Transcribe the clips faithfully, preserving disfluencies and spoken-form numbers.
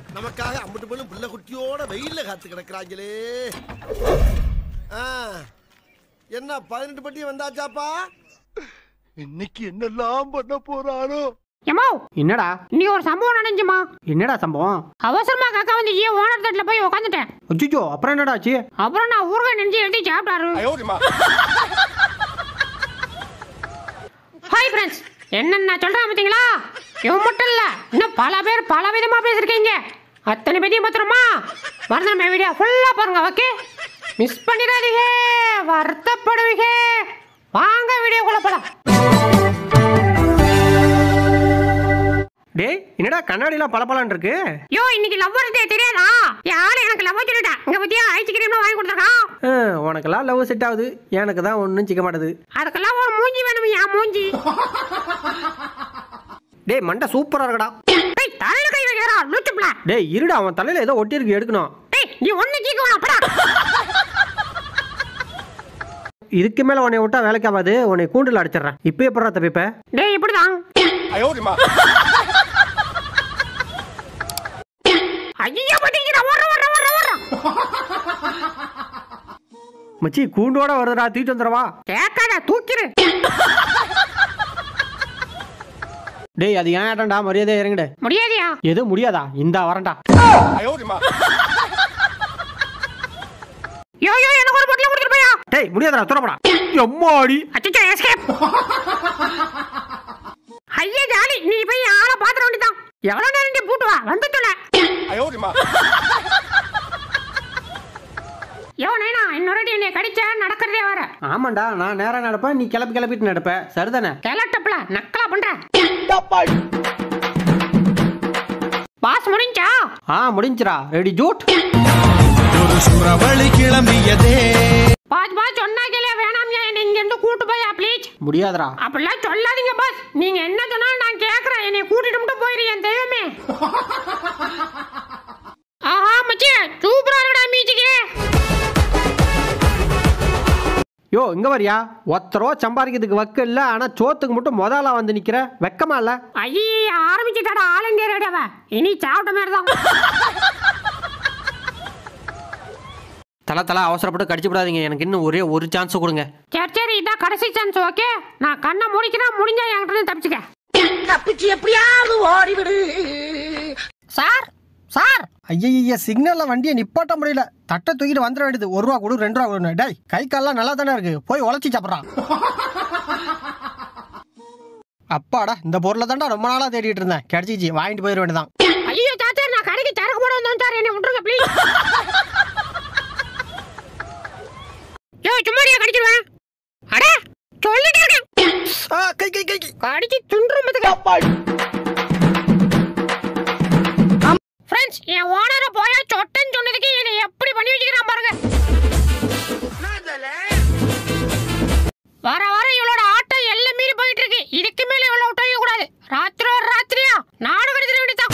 நமக்காக அம்பட்டு போலும் புள்ள குட்டியோட வெயில்ல காத்து கிடக்குறாங்களே. என்ன பதினெட்டு பட்டி வந்தாச்சாப்பா? இன்னைக்கு என்னெல்லாம் பண்ண போறாரோ. ஏமா என்னடா நீ ஒரு சம்பவம் நடந்துச்சுமா. என்னடா சம்பவம்? அவசரமா காக்கா வந்து ஏன் ஓனர் தட்டுல போய் உட்காந்துட்டேன். அச்சோ அப்புறம் என்னடா ஆச்சு? அப்புறம் நான் ஊறுகாய் நெஞ்சு எழுதி சாப்பிட்டாரு. ஹாய் ஃப்ரெண்ட்ஸ், என்னென்ன சொல்றேன் பார்த்தீங்களா? இவன் மட்டும் இல்ல, இன்னும் பல பேர் பல விதமா பேசிருக்கீங்க. அத்தனை பேரையும் பத்திரமா மறந்துடுமே வீடியோ ஃபுல்லா பாருங்க. ஓகே, மிஸ் பண்ணிடாதீங்க, வருத்தப்படுவீங்க. வாங்க வீடியோக்குள்ள போலாம். டேய் என்னடா கண்ணாடிலாம் பளபளன்னு இருக்கு? யோ இன்னைக்கு லவ் வரதே தெரியாதா? யாரு எனக்கு லவ் சொல்லிட்டா. இங்க பத்தியா ஐஸ் கிரீம்லாம் வாங்கி கொடுத்துருக்கான். உனக்கெல்லாம் லவ் செட் ஆகுது, எனக்கு தான் ஒன்றும் சிக்க மாட்டேது. அதுக்கெல்லாம் ஒரு மூஞ்சி வேணும். யா மூஞ்சி. டேய் மண்டை சூப்பரா இருக்கடா. டேய் தலையில கை வைக்கறா லூச்சுப்ல. டேய் இருடா, அவன் தலையில ஏதோ ஒட்டி இருக்கு, எடுக்கணும். டேய் நீ ஒண்ணு ஜீக்கு வேணா படா. இதுக்கு மேல உன்னை விட்டா வேலைக்கு ஆகாது, உன்னை கூண்டுல அடிச்சிடுறேன். இப்போ எப்படா தப்பிப்ப? டேய் இப்படிதான். ஐயா பட்டிங்கடா, வர வர வர வர. மச்சி கூண்டோட வருதுடா, தூக்கிட்டு வந்துறவா. கேட்காத தூக்கிரு. டேய் அது ஏன் ஆட்டம்டா, மரியாதை இறங்குட. முடியாதியா? எது முடியாதா? இந்தா வரண்டா. யோ யோ எனக்கு ஒரு பொட்டல கொடுத்துட்டு போயா. டேய் முடியாதடா, துறப்படா. எம்மாடி அச்சச்சோ எஸ்கேப். ஐயா ஜாலி, நீ போய் ஆளை பாத்துற வேண்டியதான். எவ்வளவு நேரம் நீ பூட்டு வா வந்துட்டல. யோ நைனா இன்னொரு அடி என்னை கடிச்சா நடக்கிறதே வர. ஆமாண்டா, நான் நேரா நடப்பேன், நீ கிளப்பி கிளப்பிட்டு நடப்ப. சரிதானே? கேலட்டப்ல நக்கலா பண்ற. பாஸ் முடிஞ்சா? ஆ முடிஞ்சிரா. ரெடி ஜூட். ஒரு சுறவழி கிளம்பியதே. பாஸ் பாஸ் சொன்னா கேளே, வேணாம் என்ன இங்க இருந்து கூட்டி போயா ப்ளீஸ். முடியாதுடா. அப்படிலாம் சொல்லாதீங்க பாஸ். நீங்க என்ன சொன்னாலும் நான் கேக்குறேன். என்னை கூட்டிட்டு மட்டும் போயிரு என் தெய்வமே. ஆஹா மச்சி சூப்பரா இருக்குடா மியூசிக். யோ இங்க வரியா? ஒத்த ரூபா சம்பாதிக்கிறதுக்கு வக்கு இல்ல, ஆனா சோத்துக்கு மட்டும் முதலா வந்து நிக்கிற. வெக்கமா இல்ல? ஐயா ஆரம்பிச்சுட்டாடா ஆல் இந்தியா ரேடியோவா. இனி சாப்பிட்ட மாதிரி தான். தல தல அவசரப்பட்டு கடிச்சு விடாதீங்க, எனக்கு இன்னும் ஒரே ஒரு சான்ஸ் கொடுங்க. சரி சரி இதான் கடைசி சான்ஸ். ஓகே நான் கண்ணை முடிக்கிறேன், முடிஞ்சா என்கிட்ட இருந்து தப்பிச்சுக்க. தப்பிச்சு எப்படியாவது ஓடிவிடு. Sir sir. ஐயா சிக்னல்ல வண்டியை நிப்பாட்ட முடியல, தட்டை தூக்கிட்டு வந்துட வேண்டியது. ஒரு ரூபா கொடு, ரெண்டு ரூபா கொடு. டேய் கை கால்லாம் நல்லா தானே இருக்கு, போய் உழைச்சி சாப்பிட்றான். அப்பாடா இந்த பொருளை தாண்டா ரொம்ப நாளா தேடிட்டு இருந்தேன், கிடைச்சிச்சு, வாங்கிட்டு போயிட வேண்டியதான். ஐயோ சாச்சா நான் கடைக்கு சரக்கு போட வந்தோம் சார், என்னை விட்டுருங்க ப்ளீஸ். யோ சும்மாரியா கடிச்சிருவேன். அட சொல்லிட்டு இருக்கேன். கை கை கை கடிச்சு துண்டுறதுக்கு. ஃப்ரெண்ட்ஸ் என் ஓனரை போயா சொட்டன்னு சொன்னதுக்கு என்னை எப்படி பண்ணி வச்சுக்கிறான் பாருங்க. வர வர இவளோட ஆட்டம் எல்லாம் மீறி போயிட்டு இருக்கு. இதுக்கு மேல இவ்வளவு விட்டு வைக்க கூடாது. ராத்திரி ஒரு ராத்திரியா நாடு கடத்திட வேண்டியதான்.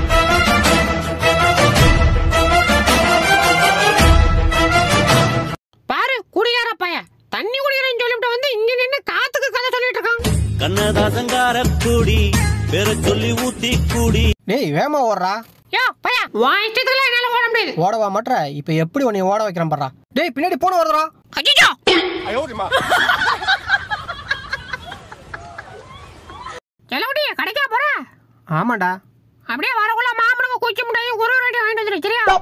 பாரு குடியார பையன் தண்ணி குடிக்கிறேன்னு சொல்லிட்டு வந்து இங்க நின்று காத்துக்கு கதை சொல்லிட்டு இருக்கான். கண்ணதாசங்கார கூடி வேற சொல்லி ஊத்தி கூடி. டேய் வேமா ஓடுறா. யோ பையா உன் இஷ்டத்துக்குலாம் என்னால ஓட முடியாது. ஓடவா மாட்ற? இப்ப எப்படி உன்னை ஓட வைக்கிறேன் பாறா. டேய் பின்னாடி போன வருதுடா. அஜிஜோ செலவுடி கடைக்கா போற? ஆமாடா. அப்படியே வரக்குள்ள மாமனுக்கு குச்சி முட்டையை ஒரு ஒரு அடி வாங்கிட்டு வந்துரு சரியா?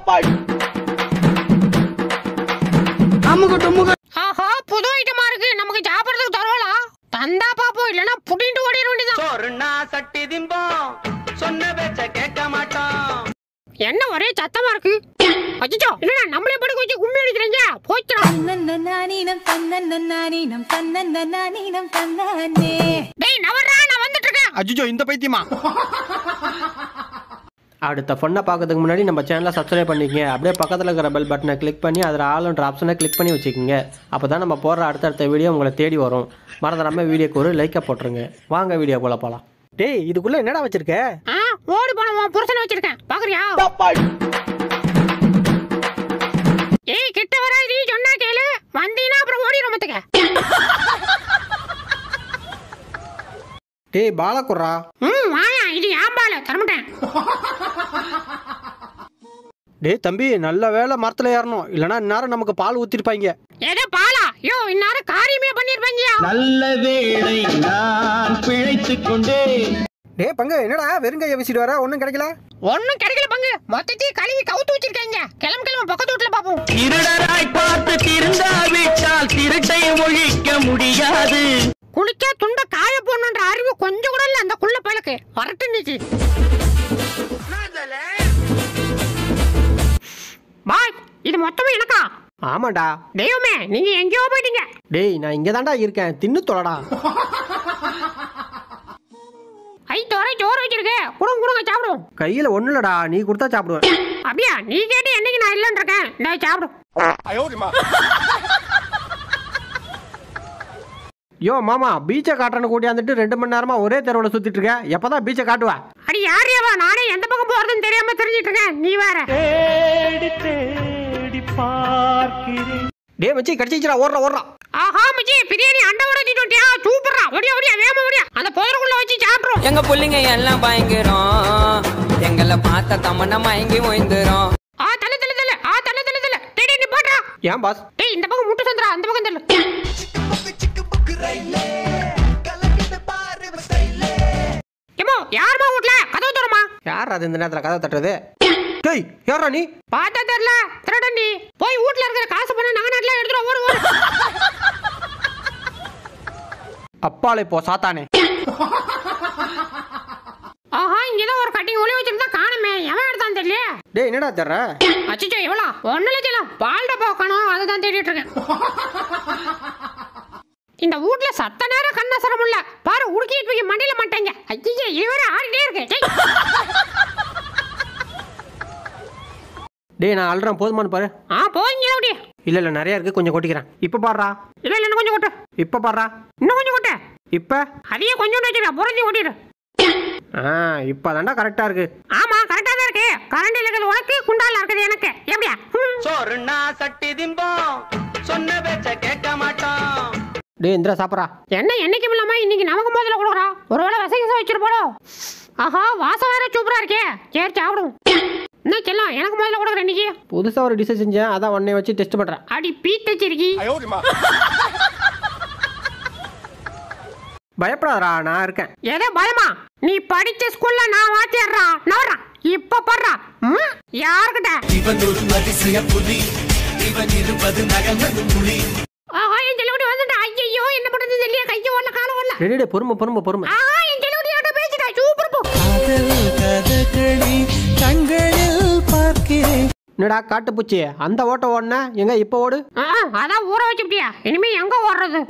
ஆஹா புது ஐட்டமா இருக்கு, நமக்கு சாப்பிடுறதுக்கு தருவாளா? தந்தா பாப்போம், இல்லன்னா புடிண்டு ஓடிட வேண்டியதான். சோறுனா சட்டி திம்போம், சொன்ன பேச்ச கேட்க மாட்டோம். என்ன ஒரே சத்தமா இருக்கு? அச்சோ இல்ல நம்மளே படுக்க வச்சு கும்மி அடிக்கிறீங்க. போச்சுடா. நன்னன்னானீனம் தன்னன்னன்னானீனம் தன்னன்னன்னானீனம் தன்னன்னே. டேய் நவரா நான் வந்துட்டு இருக்கேன். அச்சோ இந்த பைத்தியமா. அடுத்த ஃபன்னை பார்க்கறதுக்கு முன்னாடி நம்ம சேனலை சப்ஸ்கிரைப் பண்ணிக்கங்க. அப்படியே பக்கத்தில் இருக்கிற பெல் பட்டனை கிளிக் பண்ணி அதில் ஆல்ன்ற ஆப்ஷனை கிளிக் பண்ணி வச்சுக்கோங்க. அப்போ தான் நம்ம போடுற அடுத்தடுத்த வீடியோ உங்களை தேடி வரும். மறந்துடாம வீடியோக்கு ஒரு லைக்கை போட்டுருங்க. வாங்க வீடியோ போல போகலாம். டேய் இதுக்குள்ளே என்னடா வச்சிருக்க? ஆ ஓடி போன உன் புருஷனை வச்சிருக்கேன் பாக்குறியா? ஏய் கிட்ட வராதீ சொன்னா கேளு, வந்தீனா அப்புறம் ஓடிரும் மத்துக்க. டேய் பாலக்குறா. ம் வாயா இது ஏன் பால தரமாட்டேன். டேய் தம்பி, நல்ல வேலை மரத்துல ஏறணும், இல்லனா இந்நேரம் நமக்கு பால் ஊத்திருப்பாங்க. ஏதோ பாலா? யோ இந்நேரம் காரியமே பண்ணிருப்பாங்க. நல்ல வேளை நான் பிழைத்துக் கொண்டேன். டேய் பங்கு, என்னடா வெறுங்கைய வீசிட்டு வர? ஒன்றும் கிடைக்கல. ஒன்னும் கிடைக்கல பங்கு, மொத்தத்தையும் கழுவி கவுத்து வச்சிருக்காங்க. கிளம்பு கிளம்பு, பக்கத்து வீட்டுல பாப்போம். திருடராய் பார்த்து திருந்தாவிட்டால் திருட்டை ஒழிக்க முடியாது. குளிச்சா துண்ட காய போடணுன்ற அறிவு கொஞ்சம் கூட இல்ல அந்த குள்ள பழக்கு. வரட்டு நீச்சு பாய், இது மொத்தமே எனக்கா? ஆமாடா. தெய்வமே, நீங்க எங்கேயோ போயிட்டீங்க. டேய் நான் இங்க தான்டா இருக்கேன், தின்னு தொலைடா. ஐ தோரை சோறு வச்சிருக்க, குடுங்க குடுங்க சாப்பிடுவோம். கையில ஒண்ணு இல்லடா, நீ கொடுத்தா சாப்பிடுவேன். அப்படியா? நீ கேட்டு என்னைக்கு நான் இல்லன்னு இருக்கேன். நான் சாப்பிடும். யோ மாமா, பீச்சை காட்டுறன்னு கூட்டியாந்துட்டு ரெண்டு மணி நேரமா ஒரே தெருவில் சுத்திட்டு இருக்க. எப்பதான் பீச்சை காட்டுவா? அடி யாரையவா, நானே எந்த பக்கம் போறதுன்னு தெரியாம தெரிஞ்சிட்டு இருக்கேன். நீ வேற. டே மச்சி, கடிச்சிச்சுடா, ஓடுறா ஓடுறா. ஆஹா மச்சி, பிரியாணி அண்டை உடைச்சிட்டு வந்துட்டியா? சூப்பரா, ஒடியா ஒடியா வேமா ஒடியா. அந்த புயலுக்குள்ள வச்சு சாப்பிடுறோம். எங்க புள்ளிங்க எல்லாம் பயங்கரம், எங்களை பார்த்த தமன்னா மயங்கி ஓய்ந்துரும். ஆ தல தல தல, ஆ தல தல தல. டேய் டேய், நீ போடா. ஏன் பாஸ்? டேய் இந்த பக்கம் முட்டு சந்திரா, அந்த பக்கம் தள்ளு. ஏமோ யாருமா வீட்ல? கதவு தரமா? யார் அது இந்த நேரத்துல கதவை தட்டுறது? டேய் யாரா நீ? பார்த்தா தெரியல, திருடன் நீ. போய் வீட்ல இருக்கிற காசு பண்ண நகை நட்டலாம் எடுத்துட்டு ஓடு ஓடு. அப்பாலே போ சாத்தானே. ஆஹா, இங்கதான் ஒரு கட்டிங் ஒளி வச்சிருந்தா காணுமே, எவன் எடுத்தான் தெரியல. டேய் என்னடா தர்ற? அச்சச்சோ, எவ்வளோ? ஒண்ணு லட்சம் பால்ட போக்கணும், அதுதான் தேடிட்டு இருக்கேன். இந்த வீட்ல சத்த நேரம் கண்ணசரம் இல்ல பாரு, உடுக்கிட்டு போய் மண்டியில மாட்டாங்க. ஐயே, இவரே ஆடிட்டே இருக்கு. டேய் நான் அல்றேன், போதுமானு பாரு. ஆ போங்க அப்படி. இல்ல இல்ல நிறைய இருக்கு, கொஞ்சம் கொட்டிக்கிறேன். இப்ப பாடுறா. இல்ல இல்ல இன்னும் கொஞ்சம் கொட்டு. இப்ப பாடுறா. இன்னும் கொஞ்சம் கொட்டு. இப்ப அதையே கொஞ்சம் வச்சுக்க, புரஞ்சி ஓட்டிடு. ஆ இப்ப தாண்டா கரெக்டா இருக்கு. ஆமா கரெக்டா தான் இருக்கு. கரண்ட் இருக்குது உனக்கு, குண்டால இருக்குது எனக்கு. எப்படியா? சோறுனா சட்டி திம்போம், சொன்ன பேச்ச கேட்க மாட்டோம். டேய் இந்திரா சாப்பிட்றா. என்ன என்னைக்கும் இல்லாம இன்னைக்கு நமக்கு முதல்ல கொடுக்குறா. ஒருவேளை விசைக்கு வச்சிருப்போம். ஆஹா, வாசம் வேற சூப்பரா இருக்கே. சரி சாப்பிடும். என்ன செல்லம், எனக்கு முதல்ல கொடுக்குறேன் இன்னைக்கு. புதுசா ஒரு டிஷ் செஞ்சேன், அதான் உன்னை வச்சு டெஸ்ட் பண்றேன். அடி பீத்தச்சிருக்கி. பயப்படாதடா, நான் இருக்கேன். ஏதோ பயமா? நீ படிச்ச ஸ்கூல்ல நான் வாத்தியாடுறா. நவரா இப்ப படுறா. யாருக்கிட்ட? இவன் ஒரு அதிசய புலி, இவன் இருபது நகர்ந்தது புலி. ஆஹா, என் செல்லகுடி வந்துட்டா. ஐயோ, என்ன பண்றது தெரியல. கைய ஓடல, கால ஓடல. டேய் டேய் பொறுமை பொறுமை பொறுமை. ஆஹா, என் செல்லகுடி ஆட்ட பேசிட்டா. சூப்பர் போ. என்னடா காட்டு பூச்சி, அந்த ஓட்ட ஓடுன எங்க இப்ப ஓடு? அதான் ஊற வச்சுட்டியா, இனிமே எங்க ஓடுறது?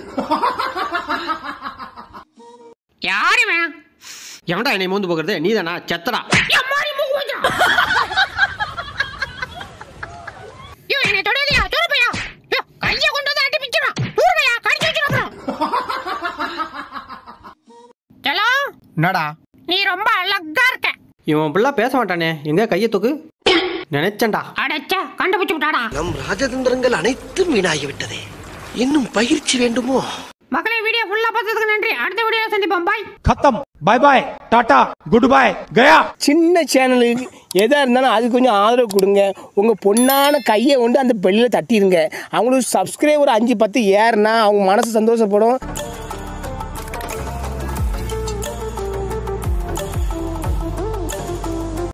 யாரு வேணாம்? எவன்டா என்னை மூந்து போகிறது? நீ தானா? செத்தடா. என்னை தொடாதியா, தூரப்பையா. கையை கொண்டு வந்து அடி பிச்சிடும். தூரப்பையா, கடிச்சு வச்சிடும். ஹலோ என்னடா? நீ ரொம்ப அழகா இருக்க. இவன் பிள்ளை பேச மாட்டானே, எங்க கையை தூக்கு. நினைச்சண்டா. அடச்சா, கண்டுபிடிச்சு விட்டாடா. நம் ராஜதந்திரங்கள் அனைத்தும் வீணாகிவிட்டதே. இன்னும் பயிற்சி வேண்டுமோ? மக்களே, வீடியோ ஃபுல்லா பார்த்ததுக்கு நன்றி. அடுத்த வீடியோல சந்திப்போம். பாய். खत्म, bye bye, tata, good bye, गया. சின்ன சேனலுக்கு எதாக இருந்தாலும் அது கொஞ்சம் ஆதரவு கொடுங்க. உங்கள் பொண்ணான கையை கொண்டு அந்த பெல்லில் தட்டிடுங்க. அவங்களுக்கு சப்ஸ்கிரைபர் அஞ்சு பத்து ஏறுனா அவங்க மனசு சந்தோஷப்படும்.